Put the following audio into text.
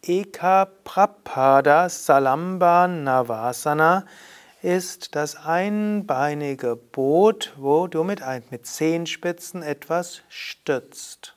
Ekaprapada Salamba Navasana ist das einbeinige Boot, wo du mit Zehenspitzen etwas stützt.